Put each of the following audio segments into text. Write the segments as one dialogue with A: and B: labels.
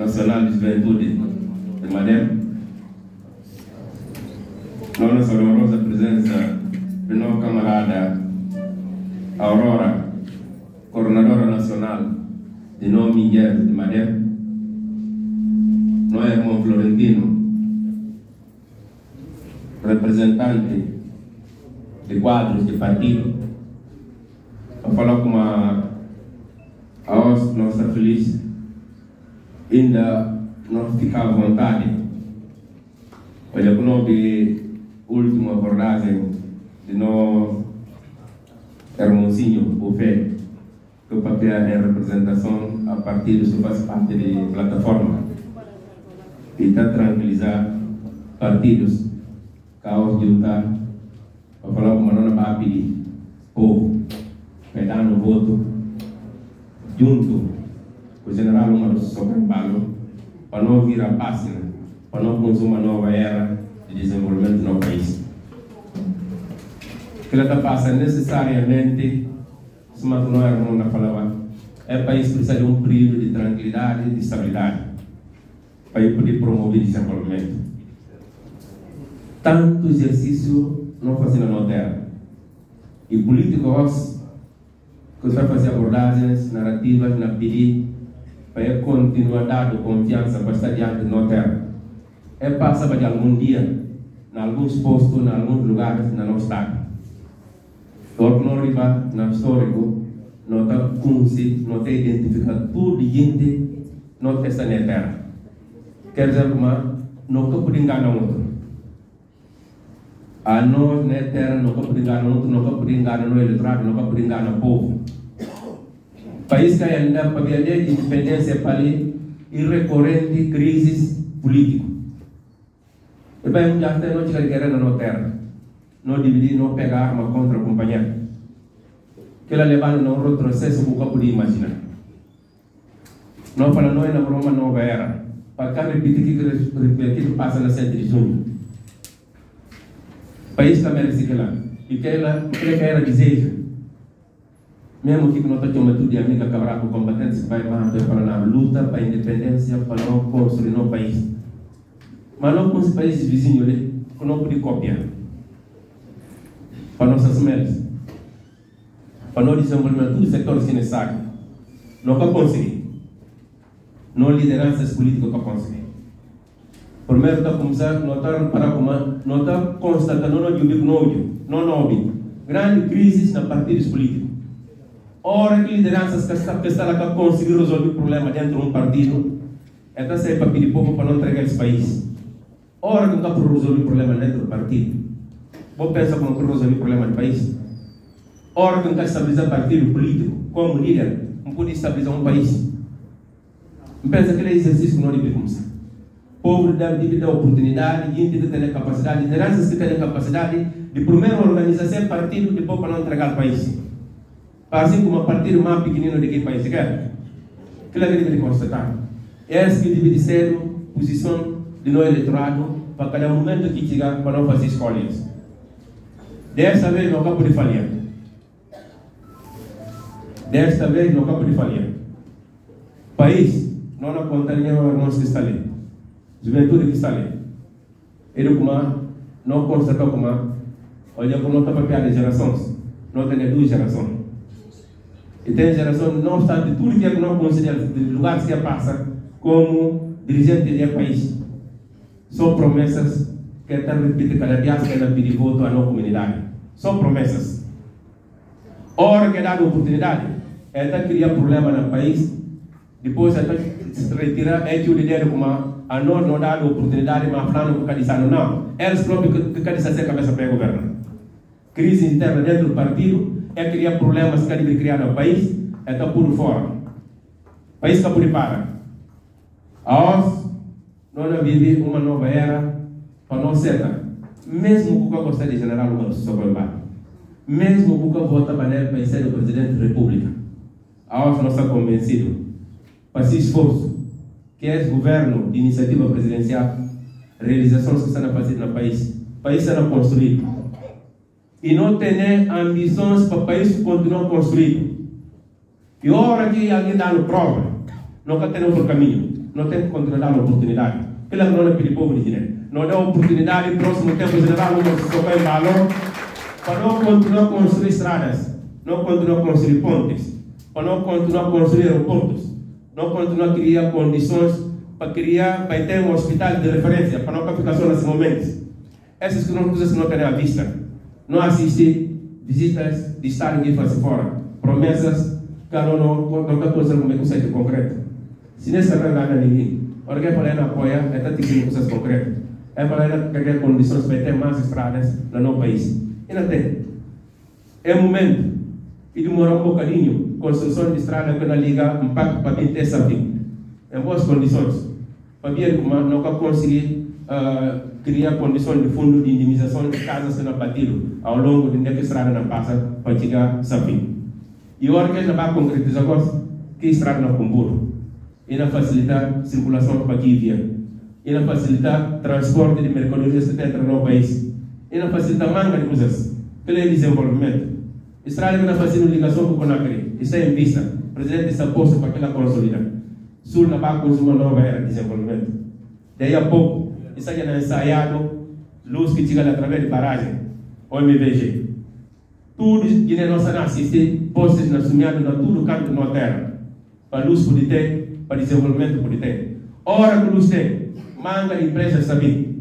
A: Nacional de Juventude de Madem, nossa honrosa presença de nossa camarada Aurora, coordenadora nacional de Nome Miguel de Madem, nosso irmão Florentino, representante de quadros de partido, a falar com a nossa feliz, ainda não fica à vontade. Olha, quando de última abordagem de nosso irmãozinho, o Fé, que o papel é representação a partidos que faz parte de plataforma e está tranquilizar partidos, caos de juntar, para falar como não vai pedir povo, vai dar no voto, junto com o general Umar Sobrembalo, para não vir a página, para não consumir uma nova era de desenvolvimento no país. Que ela está passando necessariamente, se não é irmão da palavra, é o país precisa de um período de tranquilidade e de estabilidade, para poder promover desenvolvimento. Tanto exercício não fazendo na terra. E políticos que vai fazer abordagens narrativas na pedir para continuar dando confiança para estar diante da terra. É passar de algum dia, em alguns postos, em alguns lugares, na nosso estado. Então, não arriba no histórico, não está conhecido, não está identificado tudo de gente, não está na terra. Quer dizer, não pode enganar outro. A nós, na terra, não pode enganar outro, não pode enganar no eleitorado, não pode enganar o povo. O país que ainda para a de independência para ali e recorrente crises políticas. E bem, já até não tinha guerra na terra, não dividir, não pegar arma contra a companhia. Que ela levando num retrocesso que nunca podia imaginar. Não para nós na uma nova era. Para cá repetir que passa na 7 de junho. O país também merece que lá. E que ela deseja. Mesmo que não tenha uma tudo de amiga cabral com combatentes que vai mais para a luta para a independência, para não construir um país. Mas não com os países vizinhos, que não pode copiar. Para nossas mulheres. Para não desenvolver todos os setores necessários. Não vai conseguir. Não lideranças políticas para conseguir. Primeiro está começando a notar para como não está constatando não ouve grande crise na partidos políticos. Ora que lideranças que estão lá para conseguir resolver o problema dentro de um partido, é para sair para pedir povo para não entregar esse país. Ora que não está para resolver o problema dentro do partido, vou pensar como para resolver o problema do país. Ora que não está estabilizar partido político como líder, não pode estabilizar um país. Pensa que é exercício que não deve começar. O povo deve ter oportunidade, gente que tem capacidade, lideranças que têm capacidade de primeiro organizar partido e depois para não entregar o país. Assim como o partido mais pequenino de que país quer. Que ela deve constatar. Essa que deve ser a posição de nosso eleitorado para cada momento que chegar para não fazer escolhas. Desta vez não acaba de falhar. Desta vez não acaba de falhar. País não na conta nenhuma irmãos que está ali. Juventude que está ali. Ele como não constatou como olha como não está para piar de gerações. Não tem duas gerações. E tem geração, não obstante tudo que não considera de lugares que passa como dirigente do país. São promessas que estão repetidas cada dia que ela pedir voto à nossa comunidade. São promessas. Ora que é dada oportunidade, ela cria problema no país, depois ela se retira, é que o líder como a nós não dá oportunidade, mas falando com Cadizano, não. Eles próprios que Cadizano se cabeça para governar. Crise interna dentro do partido, é criar problemas que deve criar no país, é está por fora. O país está por para. Nós não vivemos uma nova era para não ser. Mesmo que eu gostaria de general Umar Sobrembalo, mesmo que eu vote para ele para ser o presidente da República, nós não estamos convencidos para esse esforço que é o governo de iniciativa presidencial, realizações que estão a fazer no país. O país será construído. E não tem ambições para o país continuar construído. E a hora que alguém dá no prova, nunca tem outro caminho. não tem que controlar a oportunidade. Aquilo que não é para o povo de Guiné. Não dá oportunidade no próximo tempo de levar uma socorro em valor para não continuar a construir estradas, não continuar a construir pontes, para não continuar a construir aeroportos, não continuar a criar condições para ter um hospital de referência, para não ficar só nesse momento. Essas coisas que não têm à vista. Não assistem visitas de Estado que fazem fora. Promessas que não coisa como é que sai concreto. Se nessa não ninguém, alguém fala não apoia, é tanto que coisas concretas. É para criar condições para ter mais estradas no nosso país. E não tem. É o momento que demora um bocadinho construção de estrada que não liga impacto para quem tem sabe. Em boas condições. Para ver como não conseguir criar condições de fundo de indemnização de casas que não batiram ao longo de que a estrada não passa para chegar a sabe. E agora que a gente vai concretizar agora que a estrada não comboio. E não facilitar a circulação para aqui e via. E não facilitar o transporte de mercadorias que entra no país. E não facilitar manga de coisas. Que é desenvolvimento. Estrada que não faz ligação com o Conakry. Isso é em vista. O presidente está posto para aquela consolidar. Sul não vai construir uma nova era de desenvolvimento. Daí a pouco, isso aí é ensaiado, luz que chega através de barragem, OMVG. Tudo Guiné nossa não assiste, postes na sumiado na tudo canto na terra. Para luz poder ter, para desenvolvimento poder ter. Hora que luz tem, manga de empresas saber.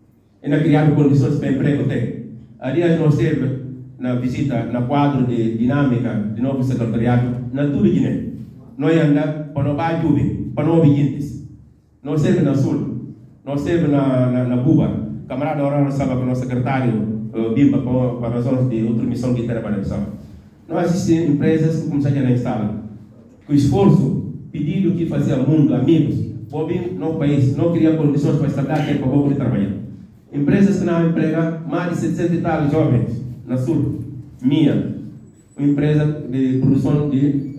A: E não criar condições para emprego ter. Aliás, nós teve na visita, na quadro de dinâmica de novo secretariado, na tudo Guiné. Nós andamos para não vai chover, para não ouvintes. Nós serve na Sul, nós serve na Buba. Camarada Aurora sabe que o nosso secretário Bimba para razões de outra missão que tem para a missão. Nós assistimos empresas que começaram a instalar. Com esforço, pedido que fazia mundo, amigos, vir no país, não queria condições para estabelecer tempo para o povo de trabalhar. Empresas que não empregam mais de 700 e tal jovens na Sul. Minha, uma empresa de produção de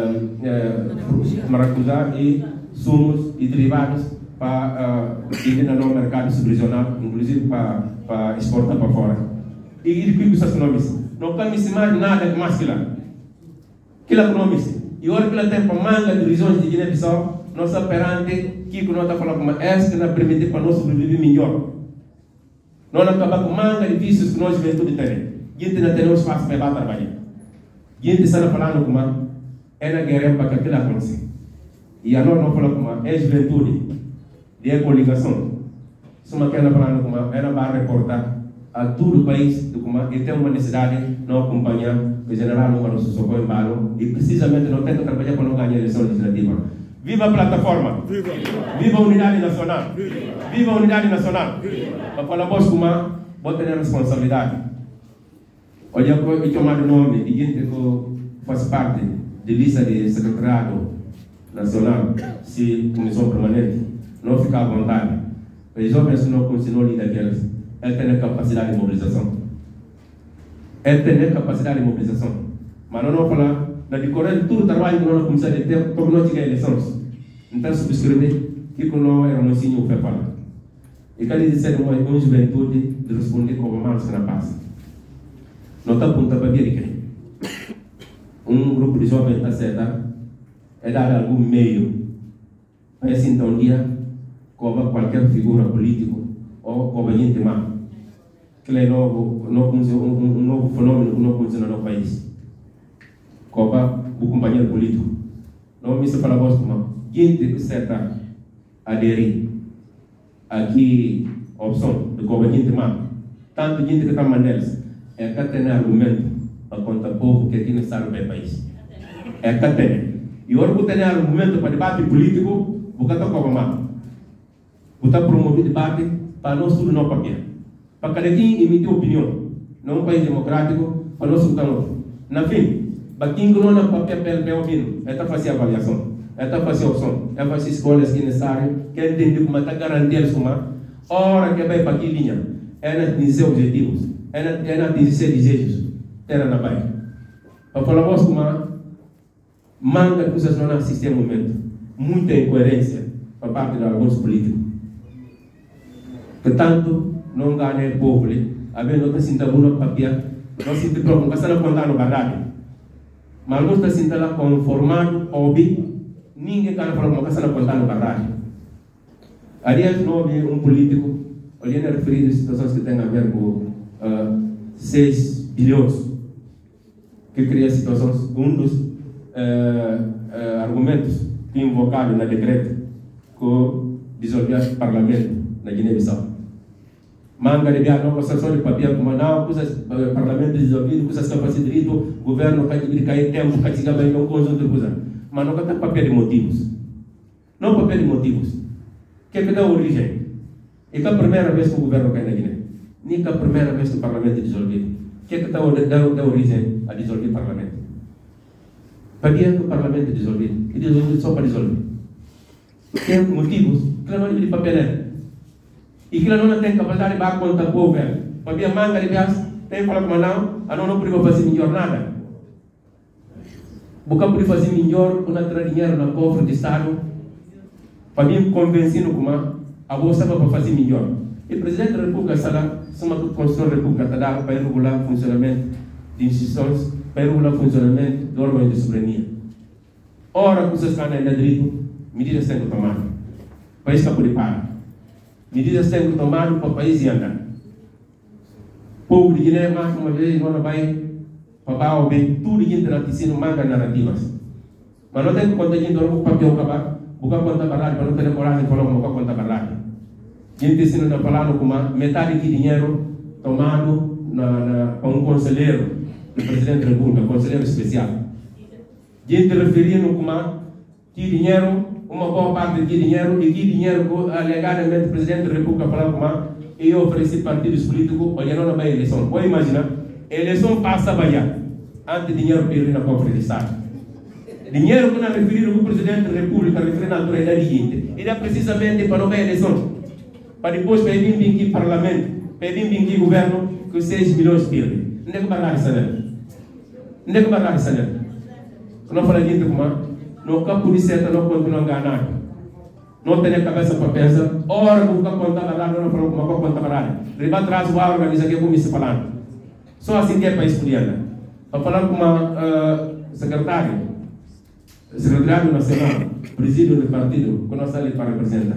A: maracujá e sumos e derivados para vender no mercado subregional, inclusive para exportar para fora. E de que essas nomes? Não cabe-se mais nada mais que lá. Que lá nomes? E agora que lá tem para manga de regiões de Guiné-Bissau, nós estamos perante que nós estamos falando como essa que não permite para nós sobreviver melhor. Nós não acabamos com manga de vícios que nós juventude temos. Gente não tem um espaço para trabalhar. Gente está falando como é na guerra para que aquilo aconteça. E a nós não falamos como é juventude, de coligação. Se uma quer falando como ela vai reportar a todo o país de como e tem uma necessidade de não acompanhar o general não para o socorro em balo e precisamente não tenta trabalhar para não ganhar a eleição legislativa. Viva a plataforma! Viva! Viva a unidade nacional! Viva, Viva a unidade nacional! Para falar vos como vou ter a responsabilidade. Olha, eu chamar o nome de gente que faz parte de lista de secretariado nacional, se comissão permanente, não ficar à vontade. Os jovens não continuam a lidar deles. Ele tem a capacidade de mobilização. Ele tem a capacidade de mobilização. Mas não falar, na decorrer de todo o trabalho que nós começamos a ter, como nós tivemos eleições. Então, subscrever que não era um senhor que fala. E quer dizer, uma juventude de responder como manos que não passa. Não está apontando para ver um grupo de jovens está certo, é dar algum meio para esse então um dia como qualquer figura política ou como gente má que é novo um novo fenômeno que não funciona no país como o companheiro político não me se fala voz como gente que certa aderir aqui a opção de como gente má tanto gente que está mandelas é que tem argumento para contar o povo que aqui não está no meu país. É que tem. E agora que tem argumento para debate político, vou cantar com a mamãe. Vou estar promovendo debate para nós tudo no papel. Para cada quem emitir opinião. Não um país democrático, para nós escutar outro. Na fim, para quem não no papel pelo ouvindo, é para fazer avaliação, é para fazer opção, é para fazer escolhas que necessárias, que é entender como está garantindo isso, hora que vai para que linha, é na atingir objetivos. É na atingir desejos, era na baia. Para falar vos como manga de coisas não assistem ao momento, muita incoerência por parte de alguns políticos. Que tanto não ganha o povo, a ver, não está sentindo no papel, não se preocupa, não está contando a verdade. Mas não está sentindo lá conformado, ouvido, ninguém está falando que está contando a verdade. Aliás, não houve um político, olhando a referir a situações que têm a ver com 6 bilhões, que cria situações, um dos argumentos que invocado na decreto que dissolvia o parlamento na Guiné-Bissau. Manga de a negociação de papel como não, o parlamento dissolvido, coisas que fazem direito, o governo que cair tempo, que chega bem um conjunto de coisas. Mas não tem papel de motivos. Não papel de motivos. Que é que dá origem? É que a primeira vez que o governo cai na Guiné. Nem que a primeira vez que o parlamento é dissolvido. Que é que dá origem a dissolver o parlamento? Para que o parlamento é dissolvido? É dissolvido só para dissolver. Tem motivos que não é de papel. E que não tem capacidade de contar com o governo. Para que a manga de gás tem que falar com não, a não pode fazer melhor nada. Porque pode fazer melhor quando entrar dinheiro no cofre do Estado. Para mim, convencendo como a bolsa para fazer melhor. E o Presidente da República está uma Constituição da República está para regular o funcionamento de instituições, para regular o funcionamento do órgão de soberania. Ora, que vocês estão ainda direito, medidas têm que tomar. O país está por parar. Medidas têm que tomar para o país andar. O povo de Guiné, mais uma vez, não vai para o bem, tudo isso na ensino manga narrativas. Mas não tem que contar gente o papel acabar, porque conta verdade, para não ter coragem de falar como conta verdade. Gente ensina na palavra como metade de dinheiro tomado para um conselheiro do Presidente da República, conselheiro especial. Gente referindo como que dinheiro, uma boa parte de dinheiro, e que dinheiro alegadamente o Presidente da República falava como eu ofereci partidos políticos, olhando na eleição. Pode imaginar, a eleição passa a banhar, antes dinheiro para ir na cofre de Estado. Dinheiro que não é referido ao Presidente da República, referindo à autoridade seguinte, ele é precisamente para não ver eleição. Para depois pedir que parlamento, pedir que governo, que 6 milhões perdem. Não é que barrar isso, né? Não é que barrar isso, né? Não fala de como no campo de seta não continua enganado. Não tem a cabeça para pensar, ora, vou contar barrado, não fala como contar barrado. Riba atrás, o organiza que é como se falando. Só assim que é para escolher. Para falar com uma secretário nacional, presídio do partido, que nós estamos ali para representar.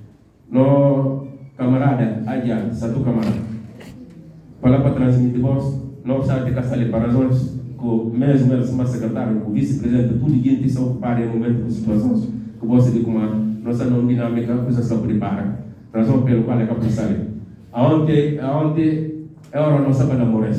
A: No camarada, Adia, Satu camarada. Para transmitir voz, não sabe que está ali para razões que mesmo uma secretário, o vice-presidente, tudo gente se ocupar em momento de situações que você diz como nossa não dinâmica, coisa se prepara. Razão pelo qual é capaz de sair. Aonde é hora nossa para namorar.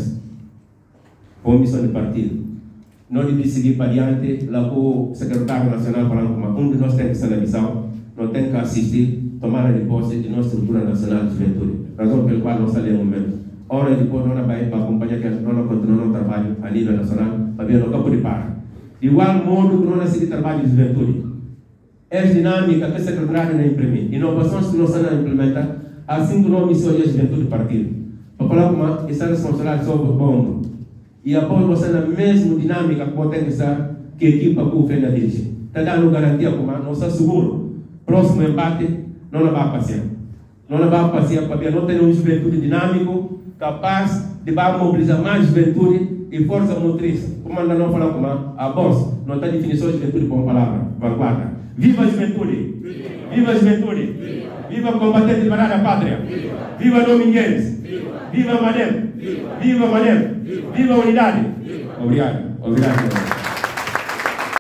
A: Com missão de partido. Não de seguir para diante, lá o secretário nacional falando como de nós tem que estar na missão, não tem que assistir, tomar a posse de nossa estrutura nacional de juventude. Razão pelo qual nós saímos no momento. Ora depois não vai para acompanhar que não continua no trabalho a nível nacional, para ver no campo de para. De igual modo que não necessita trabalho de juventude. É dinâmica que a secretária não imprimir. Inovações que nós estamos a implementar, assim que não missão de juventude do partido. Para falar como essa responsabilidade sobre o bom. E após você na mesma dinâmica que você tem que estar, que a equipa que o Fenda dirige. Está dando garantia como não está seguro. Próximo empate, não vai passear. Não vai passear para ver, não tem um juventude dinâmico, capaz de mobilizar mais juventude e força motriz. Como ainda não falar como a voz, não está definição de juventude com palavra, vanguarda. Viva a juventude! Viva a juventude! Viva o combatente de da pátria! Viva Domingues! Viva Manem! Viva Manem! Viva a unidade! Obrigado! Obrigado!